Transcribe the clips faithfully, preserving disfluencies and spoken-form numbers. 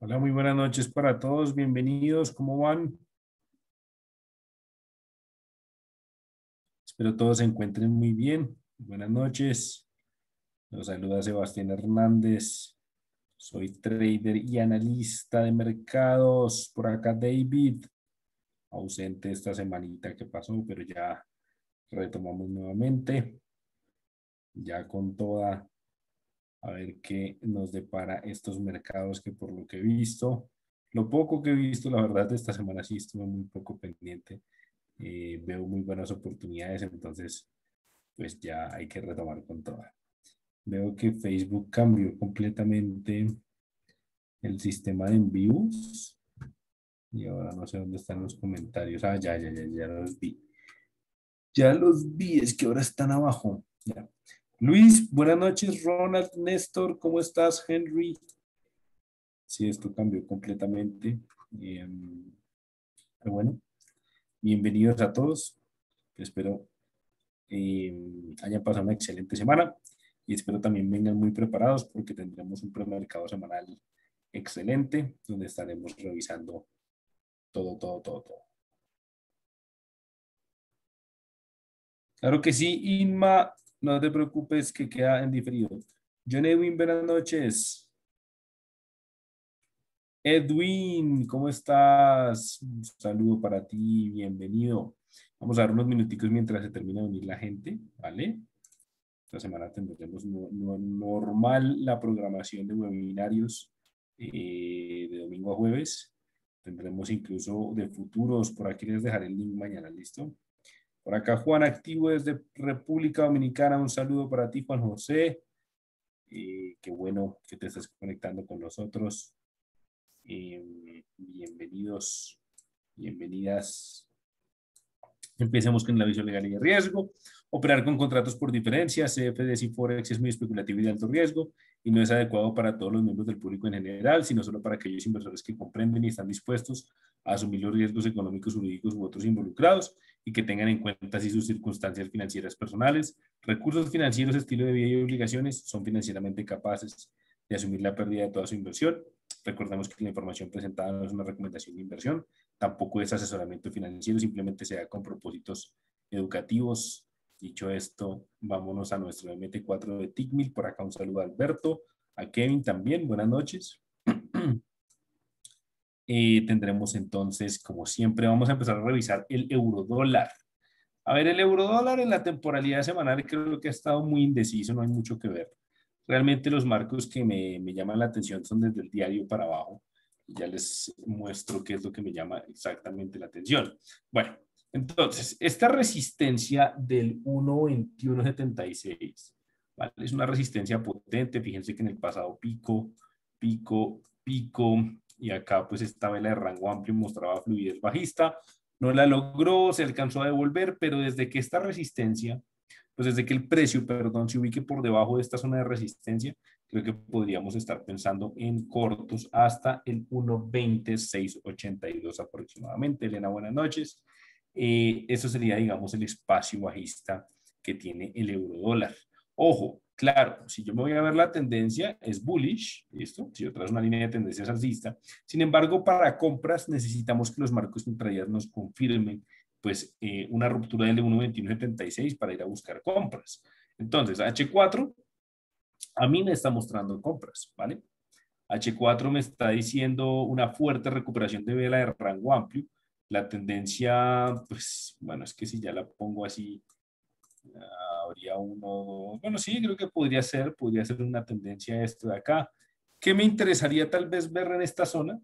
Hola, muy buenas noches para todos. Bienvenidos. ¿Cómo van? Espero todos se encuentren muy bien. Buenas noches. Los saluda Sebastián Hernández. Soy trader y analista de mercados. Por acá David, ausente esta semanita que pasó, pero ya retomamos nuevamente. Ya con toda, a ver qué nos depara estos mercados que por lo que he visto, lo poco que he visto, la verdad, esta semana sí estuve muy poco pendiente. Eh, veo muy buenas oportunidades, entonces pues ya hay que retomar con toda. Veo que Facebook cambió completamente el sistema de envíos y ahora no sé dónde están los comentarios. Ah, ya, ya, ya, ya los vi. Ya los vi, es que ahora están abajo. Ya. Luis, buenas noches. Ronald, Néstor, ¿cómo estás? Henry. Sí, esto cambió completamente. Eh, pero bueno, bienvenidos a todos. Espero eh, hayan pasado una excelente semana y espero también vengan muy preparados porque tendremos un premercado semanal excelente donde estaremos revisando todo, todo, todo, todo. Claro que sí, Inma, no te preocupes que queda en diferido. John Edwin, buenas noches. Edwin, ¿cómo estás? Un saludo para ti, bienvenido. Vamos a dar unos minuticos mientras se termina de unir la gente, ¿vale? Esta semana tendremos no, no, normal la programación de webinarios eh, de domingo a jueves. Tendremos incluso de futuros. Por aquí les dejaré el link mañana, ¿listo? Por acá Juan Activo desde República Dominicana. Un saludo para ti, Juan José. Eh, qué bueno que te estés conectando con nosotros. Eh, bienvenidos, bienvenidas. Empecemos con el aviso legal y de riesgo. Operar con contratos por diferencia, C F Ds y Forex es muy especulativo y de alto riesgo y no es adecuado para todos los miembros del público en general, sino solo para aquellos inversores que comprenden y están dispuestos a asumir los riesgos económicos, jurídicos u otros involucrados y que tengan en cuenta así sus circunstancias financieras personales, recursos financieros, estilo de vida y obligaciones, son financieramente capaces de asumir la pérdida de toda su inversión. Recordemos que la información presentada no es una recomendación de inversión, tampoco es asesoramiento financiero, simplemente se da con propósitos educativos. Dicho esto, vámonos a nuestro M T cuatro de Tickmill. Por acá un saludo a Alberto, a Kevin también, buenas noches. Eh, tendremos entonces, como siempre, vamos a empezar a revisar el euro dólar. A ver, el euro dólar en la temporalidad semanal creo que ha estado muy indeciso, no hay mucho que ver. Realmente los marcos que me, me llaman la atención son desde el diario para abajo. Ya les muestro qué es lo que me llama exactamente la atención. Bueno, entonces, esta resistencia del uno veintiuno setenta y seis, ¿vale? Es una resistencia potente. Fíjense que en el pasado pico, pico, pico, y acá pues esta vela de rango amplio mostraba fluidez bajista. No la logró, se alcanzó a devolver, pero desde que esta resistencia, pues desde que el precio, perdón, se ubique por debajo de esta zona de resistencia, creo que podríamos estar pensando en cortos hasta el uno veinte seiscientos ochenta y dos aproximadamente. Elena, buenas noches. Eh, eso sería, digamos, el espacio bajista que tiene el euro dólar. Ojo, claro, si yo me voy a ver la tendencia, es bullish, ¿listo? Si yo traigo una línea de tendencias alcista. Sin embargo, para compras necesitamos que los marcos intradías nos confirmen pues eh, una ruptura del uno veintiuno setenta y seis para ir a buscar compras. Entonces, H cuatro a mí me está mostrando compras, ¿vale? H cuatro me está diciendo una fuerte recuperación de vela de rango amplio. La tendencia, pues, bueno, es que si ya la pongo así, habría uno, bueno, sí, creo que podría ser, podría ser una tendencia esto de acá. ¿Qué me interesaría tal vez ver en esta zona?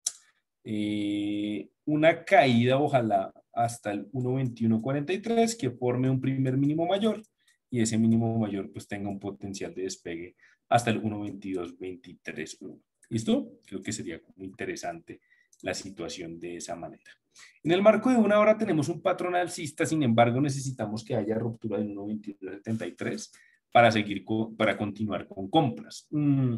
Eh, una caída, ojalá, hasta el uno veintiuno cuarenta y tres, que forme un primer mínimo mayor y ese mínimo mayor pues tenga un potencial de despegue hasta el uno veintidós veintitrés. ¿Listo? Creo que sería muy interesante la situación de esa manera. En el marco de una hora tenemos un patrón alcista, sin embargo necesitamos que haya ruptura del uno veintidós setenta y tres para seguir con, para continuar con compras. Mm.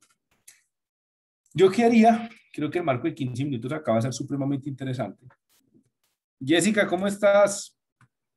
¿Yo qué haría? Creo que el marco de quince minutos acaba de ser supremamente interesante. Jessica, ¿cómo estás?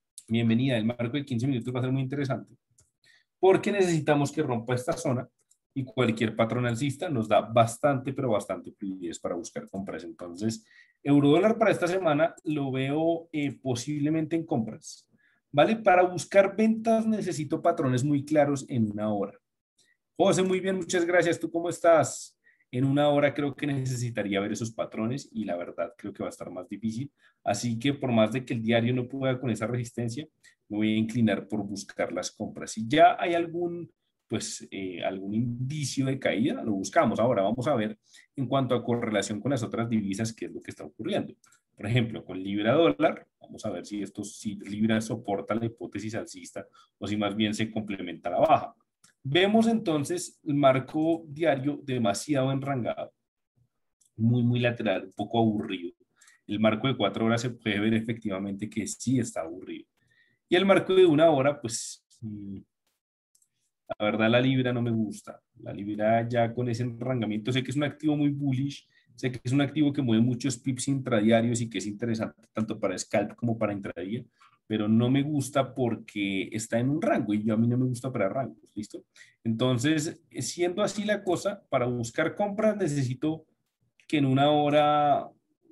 Bienvenida. El marco de quince minutos va a ser muy interesante porque necesitamos que rompa esta zona y cualquier patrón alcista nos da bastante, pero bastante fluidez para buscar compras. Entonces, euro dólar para esta semana lo veo eh, posiblemente en compras, ¿vale? Para buscar ventas necesito patrones muy claros en una hora. José, muy bien, muchas gracias. ¿Tú cómo estás? En una hora creo que necesitaría ver esos patrones y la verdad creo que va a estar más difícil. Así que por más de que el diario no pueda con esa resistencia, me voy a inclinar por buscar las compras. Si ya hay algún, pues, eh, algún indicio de caída, lo buscamos. Ahora vamos a ver en cuanto a correlación con las otras divisas, qué es lo que está ocurriendo. Por ejemplo, con libra dólar, vamos a ver si esto, si libra soporta la hipótesis alcista o si más bien se complementa a la baja. Vemos entonces el marco diario demasiado enrangado, muy, muy lateral, un poco aburrido. El marco de cuatro horas se puede ver efectivamente que sí está aburrido. Y el marco de una hora, pues, la verdad la libra no me gusta. La libra ya con ese enrangamiento, sé que es un activo muy bullish, sé que es un activo que mueve muchos pips intradiarios y que es interesante tanto para scalp como para intradía, pero no me gusta porque está en un rango y yo a mí no me gusta para rangos, ¿listo? Entonces, siendo así la cosa, para buscar compras necesito que en una hora,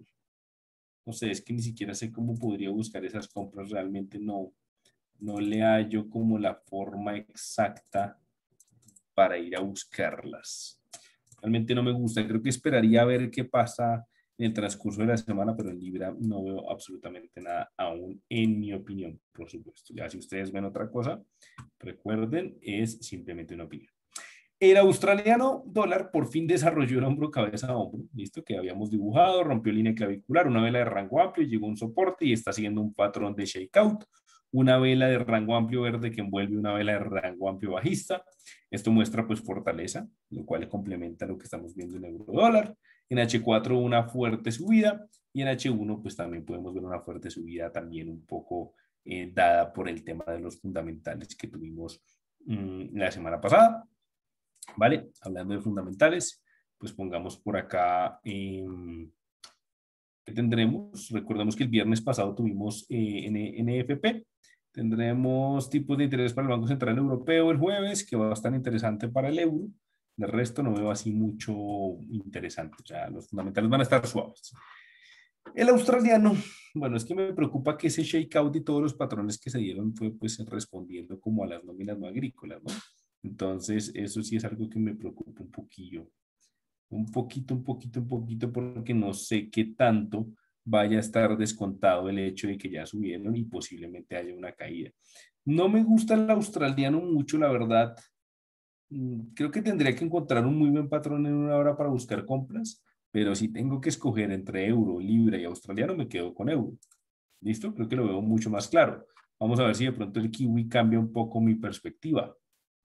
no sé, es que ni siquiera sé cómo podría buscar esas compras, realmente no, no le hallo como la forma exacta para ir a buscarlas. Realmente no me gusta, creo que esperaría a ver qué pasa en el transcurso de la semana, pero en Libra no veo absolutamente nada aún, en mi opinión, por supuesto. Ya si ustedes ven otra cosa, recuerden, es simplemente una opinión. El australiano dólar por fin desarrolló el hombro cabeza a hombro, listo, que habíamos dibujado, rompió línea clavicular, una vela de rango amplio, llegó a un soporte y está siguiendo un patrón de shakeout, una vela de rango amplio verde que envuelve una vela de rango amplio bajista. Esto muestra pues fortaleza, lo cual complementa lo que estamos viendo en euro dólar. En H cuatro una fuerte subida y en H uno pues también podemos ver una fuerte subida también un poco eh, dada por el tema de los fundamentales que tuvimos mmm, la semana pasada. ¿Vale? Hablando de fundamentales, pues pongamos por acá, eh, ¿qué tendremos? Recordemos que el viernes pasado tuvimos eh, N F P, tendremos tipos de interés para el Banco Central Europeo el jueves, que va a estar interesante para el euro. De resto no veo así mucho interesante, o sea, los fundamentales van a estar suaves. El australiano, bueno, es que me preocupa que ese shakeout y todos los patrones que se dieron fue pues respondiendo como a las nóminas no agrícolas, ¿no? Entonces, eso sí es algo que me preocupa un poquillo. Un poquito, un poquito, un poquito, porque no sé qué tanto vaya a estar descontado el hecho de que ya subieron y posiblemente haya una caída. No me gusta el australiano mucho, la verdad. Creo que tendría que encontrar un muy buen patrón en una hora para buscar compras, pero si tengo que escoger entre euro, libra y australiano, me quedo con euro. ¿Listo? Creo que lo veo mucho más claro. Vamos a ver si de pronto el kiwi cambia un poco mi perspectiva.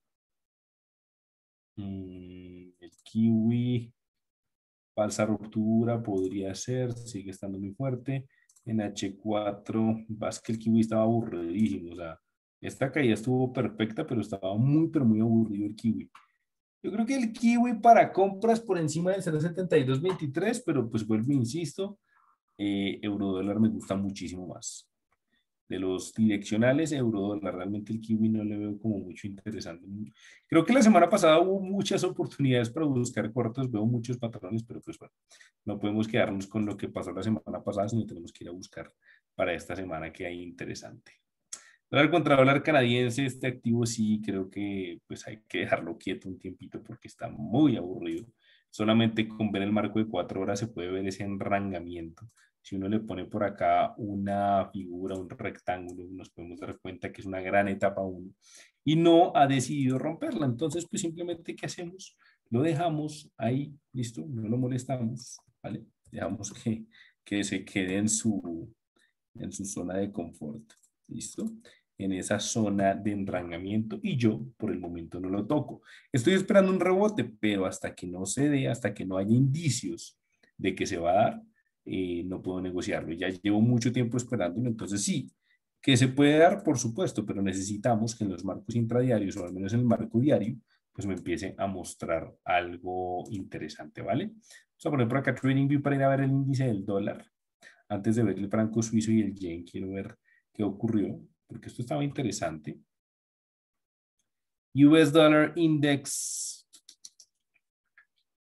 Mm, el kiwi, falsa ruptura podría ser, sigue estando muy fuerte. En H cuatro, vas que el kiwi estaba aburridísimo. O sea, esta caída estuvo perfecta, pero estaba muy, pero muy aburrido el kiwi. Yo creo que el kiwi para compras por encima del cero punto setenta y dos veintitrés, pero pues vuelvo, insisto, eh, eurodólar me gusta muchísimo más. De los direccionales, eurodólar, realmente el kiwi no le veo como mucho interesante. Creo que la semana pasada hubo muchas oportunidades para buscar cortos, veo muchos patrones, pero pues bueno, no podemos quedarnos con lo que pasó la semana pasada, sino tenemos que ir a buscar para esta semana que hay interesante. Dólar contra dólar canadiense, este activo sí creo que pues hay que dejarlo quieto un tiempito porque está muy aburrido. Solamente con ver el marco de cuatro horas se puede ver ese enrangamiento. Si uno le pone por acá una figura, un rectángulo, nos podemos dar cuenta que es una gran etapa uno y no ha decidido romperla. Entonces, pues simplemente, ¿qué hacemos? Lo dejamos ahí, listo, no lo molestamos, ¿vale? Dejamos que, que se quede en su, en su zona de confort, ¿listo? En esa zona de enrangamiento y yo por el momento no lo toco. Estoy esperando un rebote, pero hasta que no se dé, hasta que no haya indicios de que se va a dar, eh, no puedo negociarlo. Ya llevo mucho tiempo esperándolo, entonces sí, que se puede dar, por supuesto, pero necesitamos que en los marcos intradiarios o al menos en el marco diario, pues me empiece a mostrar algo interesante, ¿vale? Vamos a poner por acá TradingView para ir a ver el índice del dólar. Antes de ver el franco suizo y el yen, quiero ver qué ocurrió, porque esto estaba interesante. U S Dollar Index,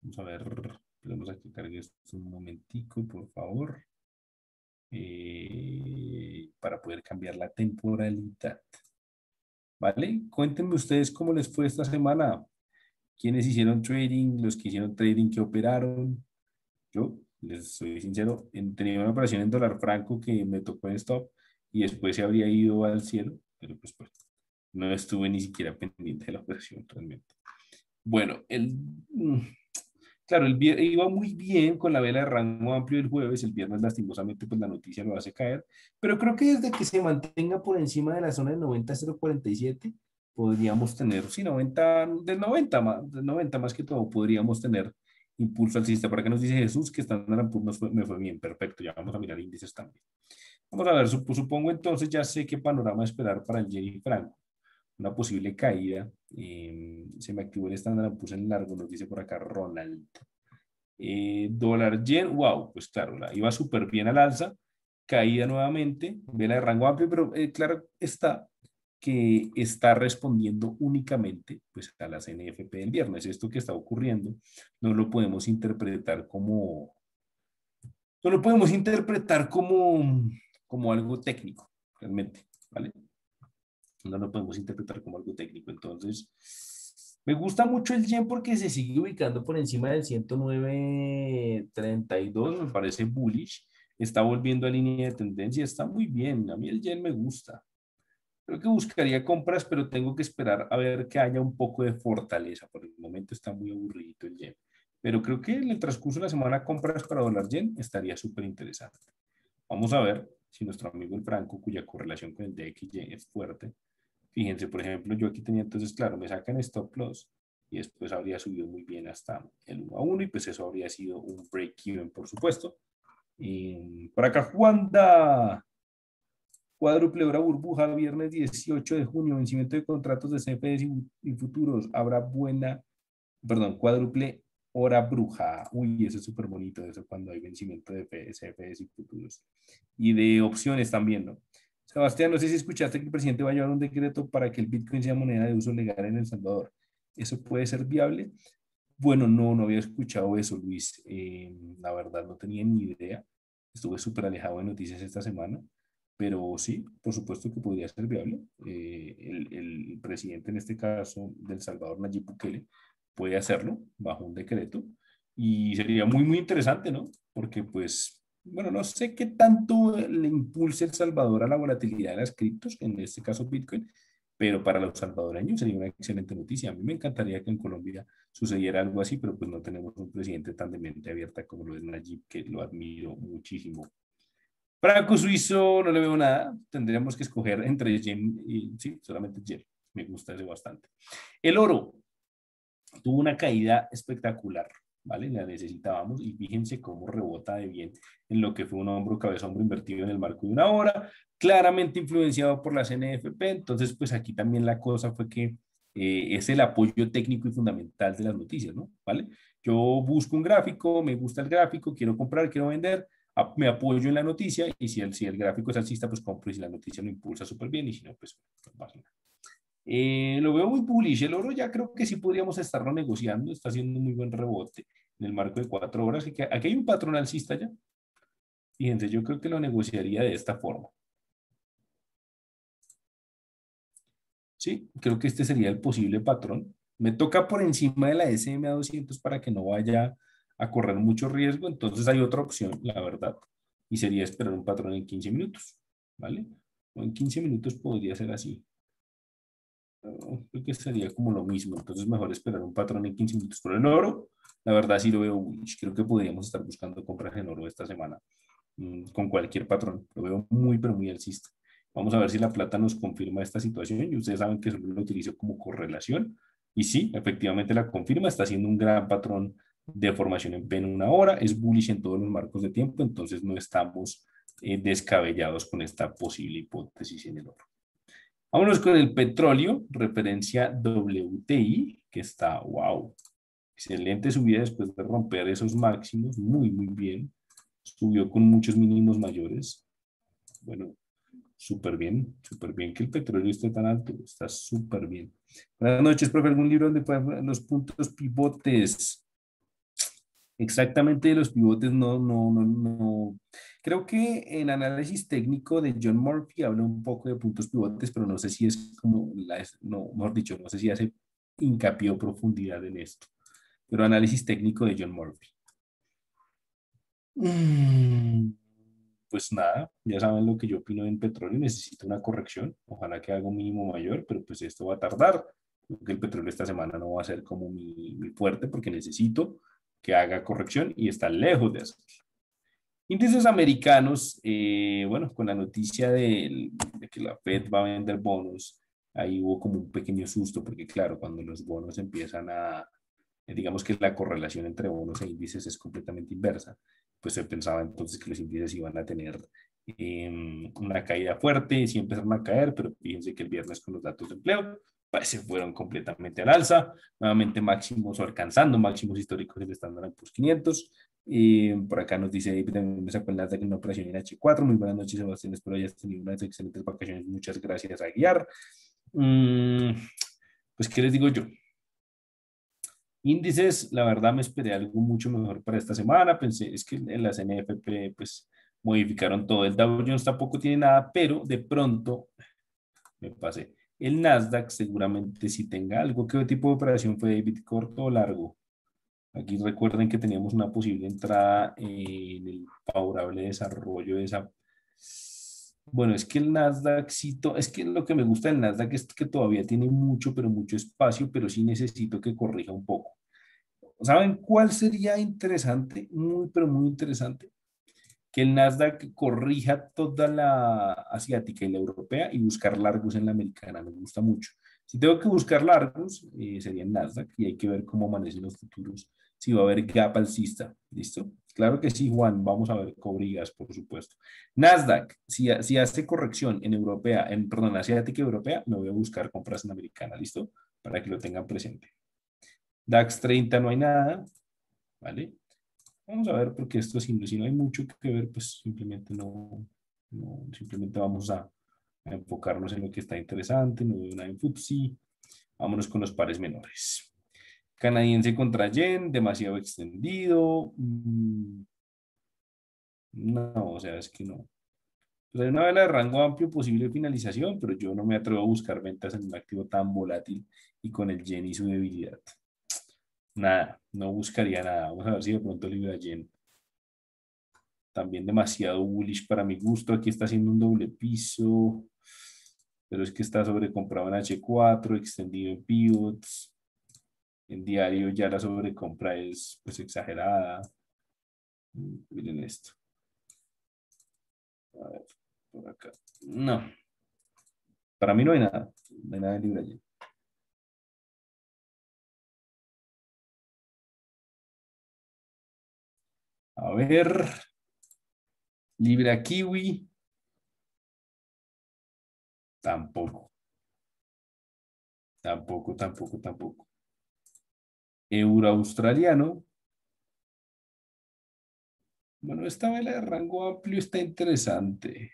Vamos a ver, vamos a que cargue esto un momentico, por favor, eh, para poder cambiar la temporalidad. ¿Vale? Cuéntenme ustedes cómo les fue esta semana. ¿Quiénes hicieron trading? Los que hicieron trading, ¿que operaron? Yo, les soy sincero, tenía una operación en dólar franco que me tocó en stop y después se habría ido al cielo, pero pues, pues no estuve ni siquiera pendiente de la operación realmente. Bueno, el, claro, el viernes iba muy bien con la vela de rango amplio el jueves, el viernes lastimosamente pues la noticia lo hace caer, pero creo que desde que se mantenga por encima de la zona de noventa cero cuarenta y siete podríamos tener, sí, noventa, del noventa más, del noventa más que todo, podríamos tener impulso alcista. Por acá nos dice Jesús que Standard and Poor's nos fue, me fue bien, perfecto, ya vamos a mirar índices también. Vamos a ver, supongo entonces ya sé qué panorama esperar para el Jenny Franco. Una posible caída. Eh, se me activó el Standard and Poor's en largo, nos dice por acá Ronald. Eh, dólar yen, wow, pues claro, la, iba súper bien al alza, caída nuevamente, vela de rango amplio, pero eh, claro está que está respondiendo únicamente pues, a las N F P del viernes. Esto que está ocurriendo no lo podemos interpretar como, no lo podemos interpretar como, como algo técnico, realmente, ¿vale? No lo podemos interpretar como algo técnico. Entonces, me gusta mucho el yen porque se sigue ubicando por encima del ciento nueve treinta y dos, me parece bullish. Está volviendo a línea de tendencia, está muy bien. A mí el yen me gusta. Creo que buscaría compras, pero tengo que esperar a ver que haya un poco de fortaleza. Por el momento está muy aburrido el yen. Pero creo que en el transcurso de la semana compras para dólar yen estaría súper interesante. Vamos a ver si nuestro amigo el Franco, cuya correlación con el D X Y es fuerte. Fíjense, por ejemplo, yo aquí tenía entonces, claro, me sacan stop loss y después habría subido muy bien hasta el uno a uno y pues eso habría sido un break-even, por supuesto. Y por acá, Juanda. Cuádruple hora burbuja, viernes dieciocho de junio, vencimiento de contratos de C F S y, y futuros. Habrá buena, perdón, cuádruple hora bruja. Uy, eso es súper bonito, eso cuando hay vencimiento de C F S y futuros. Y de opciones también, ¿no? Sebastián, no sé si escuchaste que el presidente va a llevar un decreto para que el Bitcoin sea moneda de uso legal en El Salvador. ¿Eso puede ser viable? Bueno, no, no había escuchado eso, Luis. Eh, la verdad, no tenía ni idea. Estuve súper alejado de noticias esta semana. Pero sí, por supuesto que podría ser viable. Eh, el, el, presidente, en este caso, del Salvador, Nayib Bukele, puede hacerlo bajo un decreto y sería muy, muy interesante, ¿no? Porque, pues, bueno, no sé qué tanto le impulse El Salvador a la volatilidad de las criptos, en este caso Bitcoin, pero para los salvadoreños sería una excelente noticia. A mí me encantaría que en Colombia sucediera algo así, pero pues no tenemos un presidente tan de mente abierta como lo es Nayib, que lo admiro muchísimo. Franco suizo, no le veo nada. Tendríamos que escoger entre yen y, sí, solamente yen. Me gusta ese bastante. El oro tuvo una caída espectacular, ¿vale? La necesitábamos y fíjense cómo rebota de bien en lo que fue un hombro, cabeza, hombro invertido en el marco de una hora, claramente influenciado por las N F P. Entonces, pues aquí también la cosa fue que eh, es el apoyo técnico y fundamental de las noticias, ¿no? ¿Vale? Yo busco un gráfico, me gusta el gráfico, quiero comprar, quiero vender, me apoyo en la noticia y si el, si el gráfico es alcista, pues compro y si la noticia lo impulsa súper bien y si no, pues no pasa nada. Eh, lo veo muy bullish. El oro ya creo que sí podríamos estarlo negociando. Está haciendo un muy buen rebote en el marco de cuatro horas. Aquí, aquí hay un patrón alcista ya. Fíjense, yo creo que lo negociaría de esta forma. Sí, creo que este sería el posible patrón. Me toca por encima de la S M A doscientos para que no vaya a correr mucho riesgo. Entonces hay otra opción, la verdad, y sería esperar un patrón en quince minutos, ¿vale? O en quince minutos podría ser así. Uh, creo que sería como lo mismo. Entonces mejor esperar un patrón en quince minutos. Pero el oro, la verdad sí lo veo bullish. Creo que podríamos estar buscando compras en oro esta semana mmm, con cualquier patrón. Lo veo muy, pero muy alcista. Vamos a ver si la plata nos confirma esta situación. Y ustedes saben que solo lo utilizo como correlación. Y sí, efectivamente la confirma. Está haciendo un gran patrón de formación en P en una hora. Es bullish en todos los marcos de tiempo. Entonces no estamos eh, descabellados con esta posible hipótesis en el oro. Vámonos con el petróleo, referencia W T I, que está, wow, excelente subida después de romper esos máximos, muy, muy bien. Subió con muchos mínimos mayores. Bueno, súper bien, súper bien que el petróleo esté tan alto, está súper bien. Buenas noches, profe, ¿algún libro donde puedan ver los puntos pivotes? Exactamente de los pivotes, no, no, no, no. Creo que en análisis técnico de John Murphy habla un poco de puntos pivotes, pero no sé si es como, la, no, mejor dicho, no sé si hace hincapié o profundidad en esto. Pero análisis técnico de John Murphy. Mm, Pues nada, ya saben lo que yo opino en petróleo, necesito una corrección, ojalá que haga un mínimo mayor, pero pues esto va a tardar, porque el petróleo esta semana no va a ser como mi, mi fuerte, porque necesito que haga corrección y está lejos de hacerlo. Índices americanos, eh, bueno, con la noticia de, de que la Fed va a vender bonos, ahí hubo como un pequeño susto, porque claro, cuando los bonos empiezan a, eh, digamos que la correlación entre bonos e índices es completamente inversa, pues se pensaba entonces que los índices iban a tener eh, una caída fuerte y sí empezaron a caer, pero fíjense que el viernes con los datos de empleo pues, se fueron completamente al alza, nuevamente máximos o alcanzando máximos históricos del Standard and Poor's quinientos. Y por acá nos dice David, también me sacó el Nasdaq en una operación en H cuatro. Muy buenas noches, Sebastián. Espero hayas tenido unas excelentes vacaciones. Muchas gracias a Guiar. Mm, pues, ¿qué les digo yo? Índices, la verdad me esperé algo mucho mejor para esta semana. Pensé, es que en las N F P, pues, modificaron todo. El Dow Jones tampoco tiene nada, pero de pronto me pasé. El Nasdaq seguramente sí tenga algo. ¿Qué tipo de operación fue, David? ¿Corto o largo? Aquí recuerden que teníamos una posible entrada en el favorable desarrollo de esa. Bueno, es que el Nasdaq, sí to- es que lo que me gusta del Nasdaq es que todavía tiene mucho, pero mucho espacio, pero sí necesito que corrija un poco. ¿Saben cuál sería interesante? Muy, pero muy interesante. Que el Nasdaq corrija toda la asiática y la europea y buscar largos en la americana. Me gusta mucho. Si tengo que buscar largos, eh, sería en Nasdaq y hay que ver cómo amanecen los futuros. Si va a haber gap alcista. ¿Listo? Claro que sí, Juan. Vamos a ver cobrigas, por supuesto. Nasdaq, si, si hace corrección en europea, en, perdón, asiática y europea, me voy a buscar compras en americana. ¿Listo? Para que lo tengan presente. DAX treinta no hay nada. ¿Vale? Vamos a ver, porque esto, si, si no hay mucho que ver, pues simplemente no, no simplemente vamos a, a enfocarnos en lo que está interesante, no veo nada en F T S E, vámonos con los pares menores. Canadiense contra yen, demasiado extendido, mm, no, o sea, es que no. Pues hay una vela de rango amplio posible finalización, pero yo no me atrevo a buscar ventas en un activo tan volátil y con el yen y su debilidad. Nada, no buscaría nada. Vamos a ver si de pronto libra yen. También demasiado bullish para mi gusto. Aquí está haciendo un doble piso, pero es que está sobrecomprado en H cuatro, extendido en pivots. En diario ya la sobrecompra es pues exagerada. Miren esto. A ver, por acá. No, para mí no hay nada. No hay nada de Libra Yen. A ver, Libra Kiwi, tampoco, tampoco, tampoco, tampoco. Euro australiano. Bueno, esta vela de rango amplio está interesante.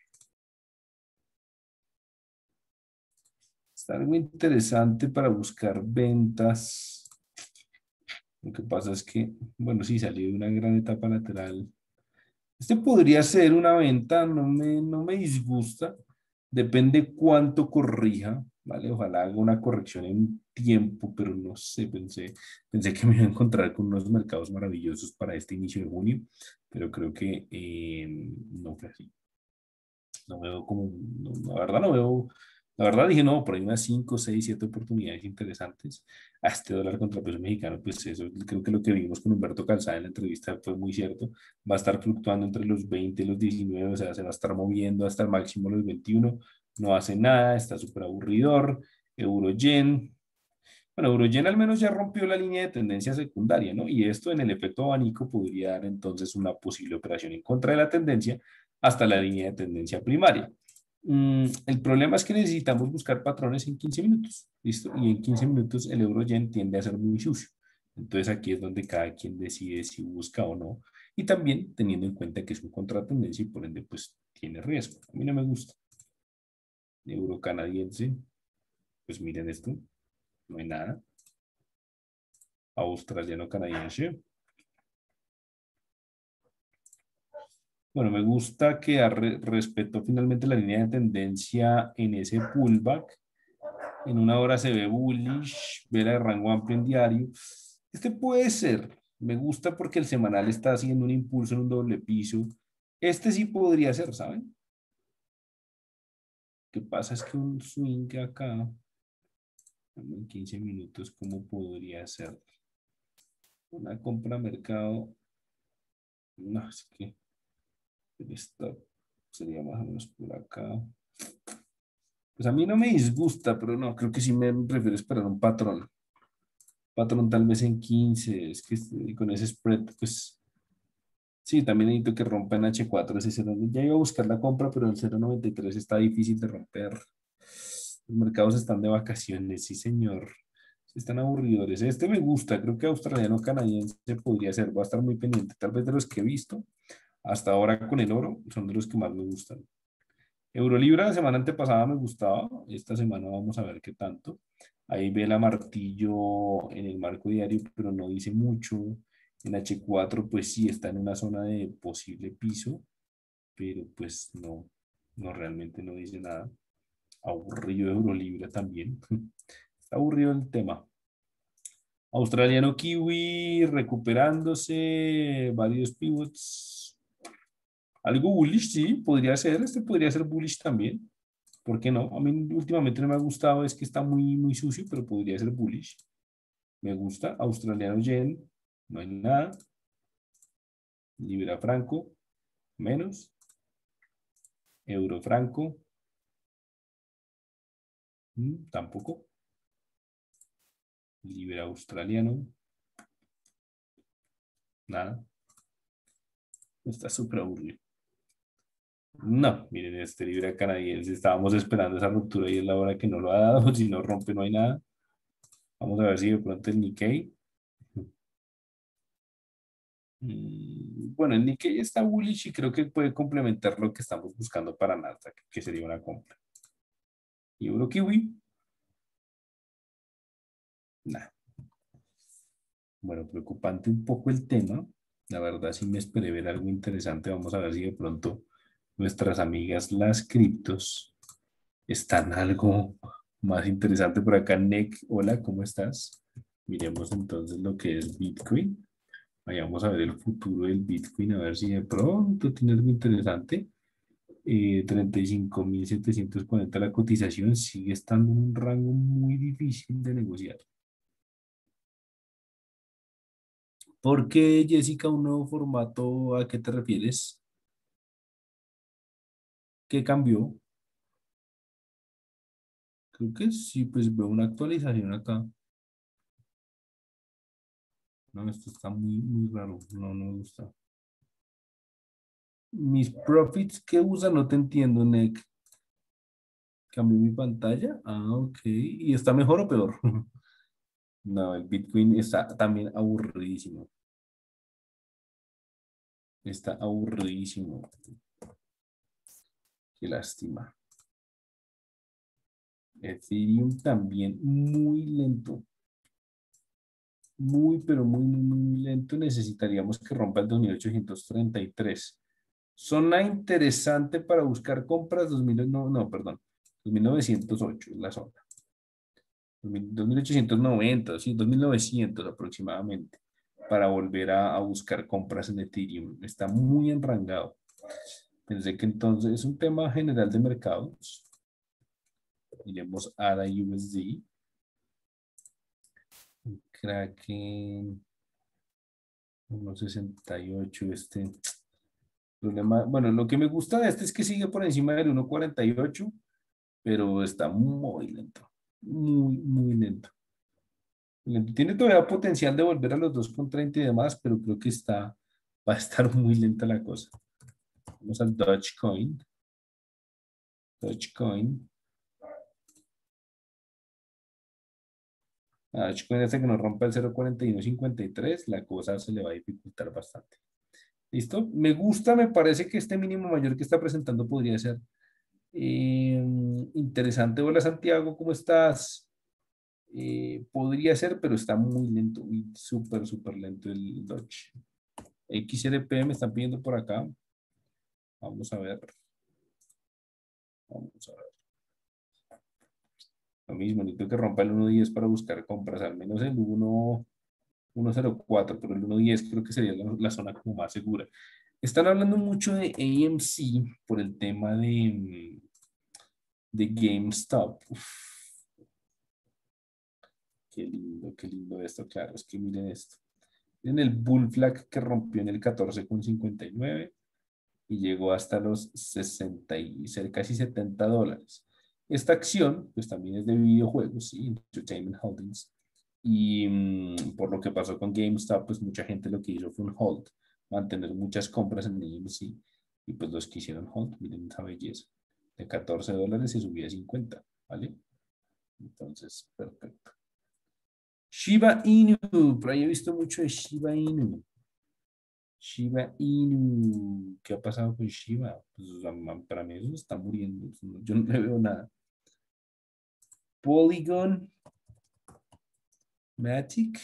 Está algo interesante para buscar ventas. Lo que pasa es que, bueno, sí, salió de una gran etapa lateral. Este podría ser una venta, no me, no me disgusta. Depende cuánto corrija, ¿vale? Ojalá haga una corrección en tiempo, pero no sé, pensé, pensé que me iba a encontrar con unos mercados maravillosos para este inicio de junio, pero creo que eh, no fue así. No veo como, no, la verdad no veo, la verdad dije, no, por ahí unas cinco seis siete oportunidades interesantes a este dólar contra peso mexicano, pues eso creo que lo que vimos con Humberto Calzada en la entrevista fue muy cierto, va a estar fluctuando entre los veinte y los diecinueve, o sea, se va a estar moviendo hasta el máximo los veintiuno, no hace nada, está súper aburridor, euro-yen, bueno, Eurogen al menos ya rompió la línea de tendencia secundaria, ¿no? Y esto en el efecto abanico podría dar entonces una posible operación en contra de la tendencia hasta la línea de tendencia primaria. Mm, el problema es que necesitamos buscar patrones en quince minutos, ¿listo? Y en quince minutos el Eurogen tiende a ser muy sucio. Entonces aquí es donde cada quien decide si busca o no. Y también teniendo en cuenta que es un contratendencia y por ende pues tiene riesgo. A mí no me gusta. Euro canadiense, pues miren esto, no hay nada. Australiano canadiense. Bueno, me gusta que re- respetó finalmente la línea de tendencia en ese pullback. En una hora se ve bullish, vela de rango amplio en diario. Este puede ser. Me gusta porque el semanal está haciendo un impulso en un doble piso. Este sí podría ser, ¿saben? Lo que pasa es que un swing acá, en quince minutos, ¿cómo podría ser? Una compra a mercado. No, es que el stop sería más o menos por acá. Pues a mí no me disgusta, pero no, creo que sí me prefiero esperar un patrón. Patrón tal vez en quince, es que este- con ese spread, pues sí, también necesito que rompan H cuatro, ese cero. Ya iba a buscar la compra, pero el cero punto noventa y tres está difícil de romper. Los mercados están de vacaciones, sí, señor. Están aburridores. Este me gusta, creo que australiano canadiense podría ser, va a estar muy pendiente. Tal vez de los que he visto hasta ahora con el oro, son de los que más me gustan. Eurolibra la semana antepasada me gustaba, esta semana vamos a ver qué tanto. Ahí ve la martillo en el marco diario, pero no dice mucho. En H cuatro pues sí está en una zona de posible piso, pero pues no, no realmente no dice nada. Aburrido Eurolibra también. Está aburrido el tema. Australiano Kiwi recuperándose, varios pivots. Algo bullish, sí, podría ser. Este podría ser bullish también. ¿Por qué no? A mí últimamente no me ha gustado, es que está muy, muy sucio, pero podría ser bullish. Me gusta. Australiano Yen, no hay nada. Libra Franco, menos. Euro Franco, mm, tampoco. Libra Australiano, nada. Está súper aburrido. No, miren, este Libra canadiense, estábamos esperando esa ruptura y es la hora que no lo ha dado. Si no rompe, no hay nada. Vamos a ver si de pronto el Nikkei. Mm, Bueno, el Nikkei está bullish y creo que puede complementar lo que estamos buscando para Nasdaq, que sería una compra. Y Euro Kiwi, nada. Bueno, preocupante un poco el tema. La verdad, sí me esperé ver algo interesante. Vamos a ver si de pronto nuestras amigas las criptos están algo más interesante por acá. Nick, hola, ¿cómo estás? Miremos entonces lo que es Bitcoin. Vayamos a ver el futuro del Bitcoin, a ver si de pronto tiene algo interesante. Eh, treinta y cinco mil setecientos cuarenta la cotización sigue estando en un rango muy difícil de negociar. ¿Por qué, Jessica, un nuevo formato? ¿A qué te refieres? ¿Qué cambió? Creo que sí, pues veo una actualización acá. No, esto está muy, muy raro. No, no me gusta. Mis profits que usa, no te entiendo, Nick. ¿Cambió mi pantalla? Ah, ok. ¿Y está mejor o peor? No, el Bitcoin está también aburridísimo. Está aburridísimo. Qué lástima. Ethereum también muy lento. Muy, pero muy, muy, muy lento. Necesitaríamos que rompa el dos mil ochocientos treinta y tres. Zona interesante para buscar compras. dos mil, no, no, perdón. dos mil novecientos ocho es la zona. dos mil ochocientos noventa, sí, dos mil novecientos aproximadamente. Para volver a, a buscar compras en Ethereum. Está muy enrangado. Pensé que entonces es un tema general de mercados. Iremos a la U S D. Kraken uno sesenta y ocho, este problema. Bueno, lo que me gusta de este es que sigue por encima del uno cuarenta y ocho, pero está muy lento. Muy, muy lento. Lento. Tiene todavía potencial de volver a los dos con treinta y demás, pero creo que está, va a estar muy lenta la cosa. Vamos al Dogecoin. Dogecoin. A Dogecoin hasta que nos rompa el cero punto cuarenta y uno cincuenta y tres, la cosa se le va a dificultar bastante. ¿Listo? Me gusta, me parece que este mínimo mayor que está presentando podría ser eh, interesante. Hola Santiago, ¿cómo estás? Eh, podría ser, pero está muy lento, y súper, súper lento el Dodge. X L P me están pidiendo por acá. Vamos a ver. Vamos a ver. Lo mismo, necesito que rompa el uno diez para buscar compras, al menos el uno cero cuatro, pero el uno diez creo que sería la, la zona como más segura. Están hablando mucho de A M C por el tema de, de GameStop. Uf, qué lindo, qué lindo esto, claro, es que miren esto. Miren el bull flag que rompió en el catorce con cincuenta y nueve y llegó hasta los sesenta y casi setenta dólares. Esta acción, pues también es de videojuegos, ¿sí? Entertainment Holdings. Y mmm, por lo que pasó con GameStop, pues mucha gente lo que hizo fue un hold, mantener muchas compras en A M C. Y pues los que hicieron hold, miren esa belleza. De catorce dólares se subía a cincuenta, ¿vale? Entonces, perfecto. Shiba Inu, por ahí he visto mucho de Shiba Inu. Shiba Inu, ¿qué ha pasado con Shiba? Pues, para mí eso está muriendo, yo no le veo nada. Polygon, Matic,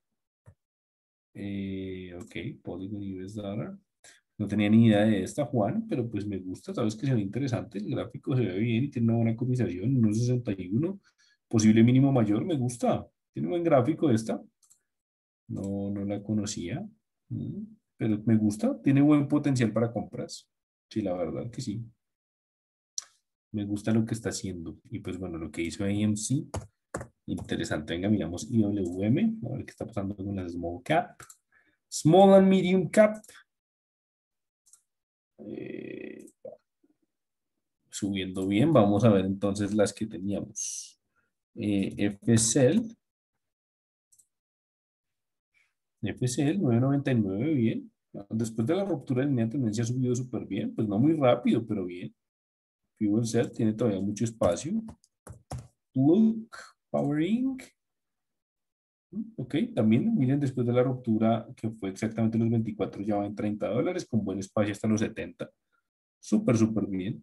eh, ok, Polygon U S Dollar. No tenía ni idea de esta, Juan, pero pues me gusta, sabes que se ve interesante, el gráfico se ve bien y tiene una buena cotización, uno sesenta y uno, posible mínimo mayor, me gusta. Tiene un buen gráfico esta, no, no la conocía, pero me gusta, tiene buen potencial para compras, sí, la verdad que sí. Me gusta lo que está haciendo. Y pues bueno, lo que hizo A M C, interesante. Venga, miramos I W M, a ver qué está pasando con las small cap. Small and medium cap. Eh, subiendo bien. Vamos a ver entonces las que teníamos. Eh, F C L. F C L nueve noventa y nueve, bien. Después de la ruptura de línea de tendencia ha subido súper bien. Pues no muy rápido, pero bien. Fuel Cell tiene todavía mucho espacio. Look, Power Inc. Ok, también miren después de la ruptura que fue exactamente los veinticuatro, ya va en treinta dólares con buen espacio hasta los setenta. Súper, súper bien.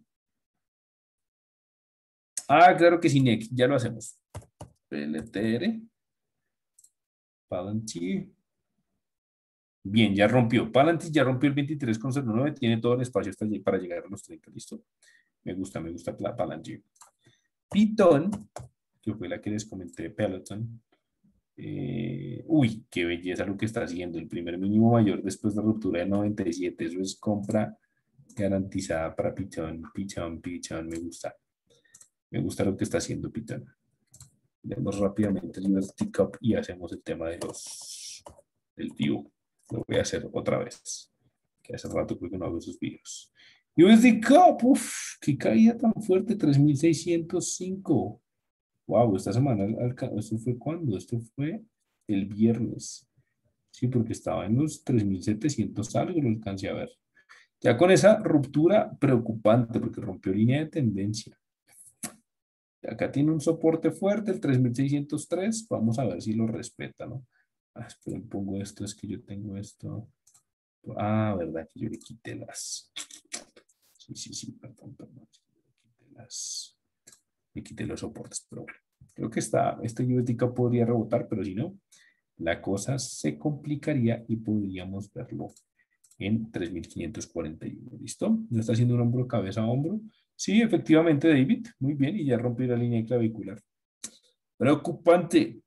Ah, claro que sí, Nick, ya lo hacemos. P L T R. Palantir. Bien, ya rompió. Palantir ya rompió el veintitrés con cero nueve, tiene todo el espacio hasta para llegar a los treinta, ¿listo? Me gusta, me gusta Palantir. Python, que fue la que les comenté, Peloton. Eh, uy, qué belleza lo que está haciendo. El primer mínimo mayor después de la ruptura de noventa y siete. Eso es compra garantizada para Python. Python, Python, me gusta. Me gusta lo que está haciendo Python. Vemos rápidamente el Liberty Cup y hacemos el tema de los del vivo. Lo voy a hacer otra vez. Que hace rato creo que no hago esos videos. U S D Cup, uff, qué caída tan fuerte, tres mil seiscientos cinco. Wow, esta semana, ¿esto fue cuándo? Esto fue el viernes. Sí, porque estaba en los tres mil setecientos algo, lo alcancé a ver. Ya con esa ruptura preocupante, porque rompió línea de tendencia. Acá tiene un soporte fuerte, el tres mil seiscientos tres. Vamos a ver si lo respeta, ¿no? Ah, esperen, pongo esto, es que yo tengo esto. Ah, verdad, que yo le quité las. Sí, sí, sí, perdón, perdón. Le quité las. Le quité los soportes, pero bueno. Creo que esta, esta U S D K podría rebotar, pero si no, la cosa se complicaría y podríamos verlo en tres mil quinientos cuarenta y uno. ¿Listo? ¿No está haciendo un hombro, cabeza a hombro? Sí, efectivamente, David. Muy bien, y ya rompió la línea clavicular. Preocupante.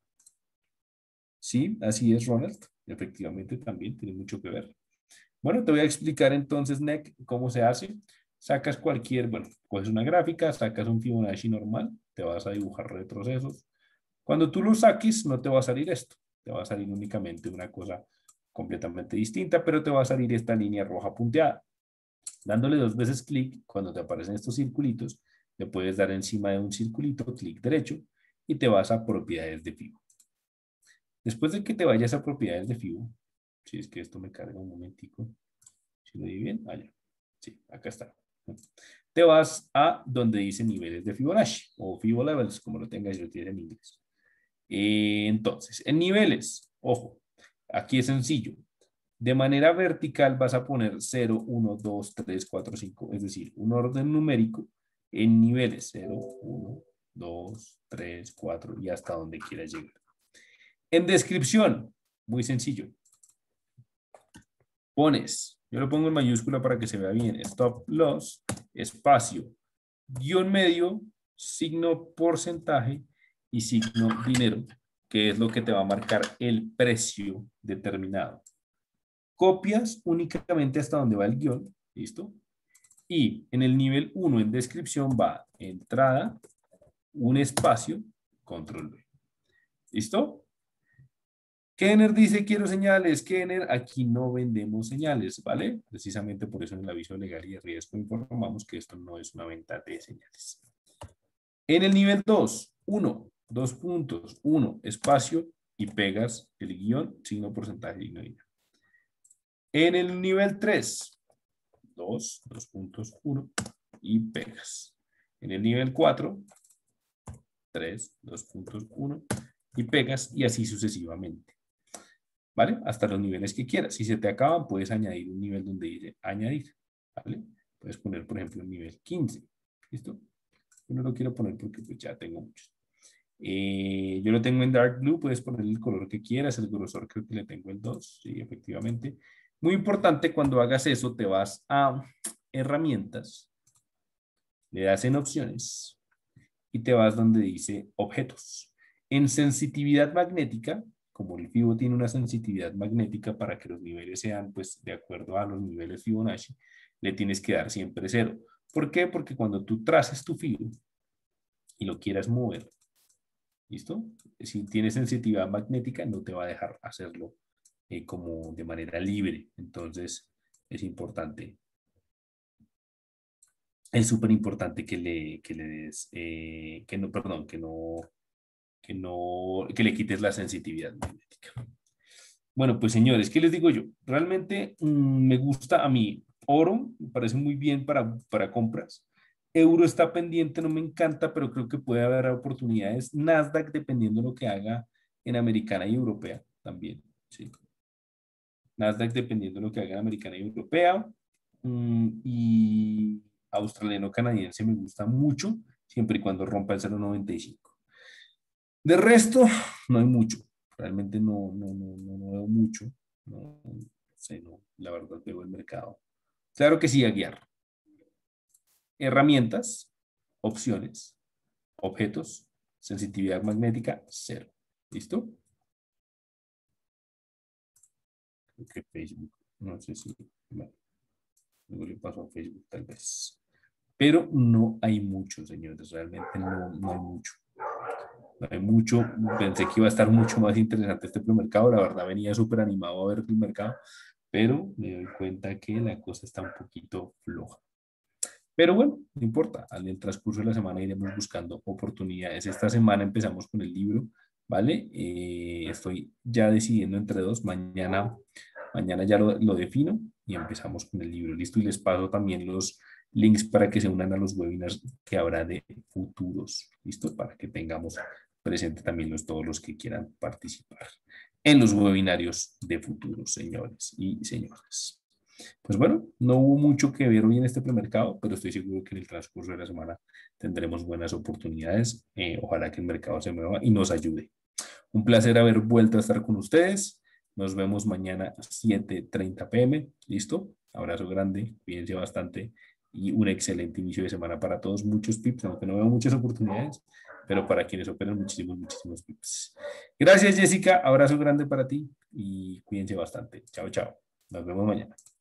Sí, así es, Ronald. Efectivamente, también tiene mucho que ver. Bueno, te voy a explicar entonces, Nick, cómo se hace. Sacas cualquier, bueno, coges una gráfica, sacas un Fibonacci normal, te vas a dibujar retrocesos. Cuando tú lo saques, no te va a salir esto, te va a salir únicamente una cosa completamente distinta, pero te va a salir esta línea roja punteada. Dándole dos veces clic, cuando te aparecen estos circulitos, le puedes dar encima de un circulito, clic derecho, y te vas a propiedades de Fibo. Después de que te vayas a propiedades de Fibo, si es que esto me carga un momentico, si lo di bien, allá, sí, acá está. Te vas a donde dice niveles de Fibonacci, o Fibo Levels, como lo tengas, yo tiene en inglés. Entonces, en niveles, ojo, aquí es sencillo. De manera vertical vas a poner cero, uno, dos, tres, cuatro, cinco, es decir, un orden numérico en niveles cero, uno, dos, tres, cuatro y hasta donde quieras llegar. En descripción, muy sencillo. Pones Yo lo pongo en mayúscula para que se vea bien. Stop loss, espacio, guión medio, signo porcentaje y signo dinero, que es lo que te va a marcar el precio determinado. Copias únicamente hasta donde va el guión, ¿listo? Y en el nivel uno en descripción va entrada, un espacio, control B. ¿Listo? Kenner dice, quiero señales. Kenner, aquí no vendemos señales, ¿vale? Precisamente por eso en el aviso legal y de riesgo informamos que esto no es una venta de señales. En el nivel dos, uno, dos puntos, uno, espacio y pegas el guión, signo porcentaje, signo dinero. En el nivel tres, dos, dos puntos, uno y pegas. En el nivel cuatro, tres, dos puntos, uno y pegas y así sucesivamente. ¿Vale? Hasta los niveles que quieras. Si se te acaban, puedes añadir un nivel donde dice añadir. ¿Vale? Puedes poner, por ejemplo, el nivel quince. ¿Listo? Yo no lo quiero poner porque pues, ya tengo muchos. Eh, yo lo tengo en dark blue, puedes poner el color que quieras. El grosor creo que le tengo el dos. Sí, efectivamente. Muy importante, cuando hagas eso, te vas a herramientas, le das en opciones y te vas donde dice objetos. En sensitividad magnética, como el Fibo tiene una sensitividad magnética para que los niveles sean pues de acuerdo a los niveles Fibonacci, le tienes que dar siempre cero. ¿Por qué? Porque cuando tú traces tu Fibo y lo quieras mover, ¿listo? Si tienes sensitividad magnética no te va a dejar hacerlo eh, como de manera libre. Entonces es importante. Es súper importante que le, que le des, eh, que no, perdón, que no, que no, que le quites la sensitividad magnética. Bueno, pues señores, ¿qué les digo yo? Realmente mmm, me gusta a mí oro, me parece muy bien para, para compras. Euro está pendiente, no me encanta, pero creo que puede haber oportunidades. Nasdaq, dependiendo de lo que haga en americana y europea también, ¿sí? Nasdaq, dependiendo de lo que haga en americana y europea. Mmm, y australiano-canadiense me gusta mucho, siempre y cuando rompa el cero punto noventa y cinco. De resto, no hay mucho. Realmente no, no, no, no, no veo mucho. No, no sé, no, la verdad veo el mercado. Claro que sí, a guiar. Herramientas, opciones, objetos, sensitividad magnética, cero. ¿Listo? Creo que Facebook, no sé si, bueno, luego le paso a Facebook tal vez. Pero no hay mucho, señores, realmente no, no hay mucho. No hay mucho, pensé que iba a estar mucho más interesante este premercado, la verdad venía súper animado a ver el mercado, pero me doy cuenta que la cosa está un poquito floja. Pero bueno, no importa, en el transcurso de la semana iremos buscando oportunidades. Esta semana empezamos con el libro, ¿vale? Eh, estoy ya decidiendo entre dos, mañana, mañana ya lo, lo defino y empezamos con el libro, ¿listo? Y les paso también los links para que se unan a los webinars que habrá de futuros, ¿listo? Para que tengamos presente también los, todos los que quieran participar en los webinarios de futuros, señores y señoras. Pues bueno, no hubo mucho que ver hoy en este premercado, pero estoy seguro que en el transcurso de la semana tendremos buenas oportunidades. Eh, ojalá que el mercado se mueva y nos ayude. Un placer haber vuelto a estar con ustedes. Nos vemos mañana a siete y treinta p m ¿Listo? Abrazo grande, cuídense bastante y un excelente inicio de semana para todos. Muchos pips, aunque no veo muchas oportunidades, pero para quienes operan muchísimos, muchísimos pips. Gracias, Jessica. Abrazo grande para ti y cuídense bastante. Chao, chao. Nos vemos mañana.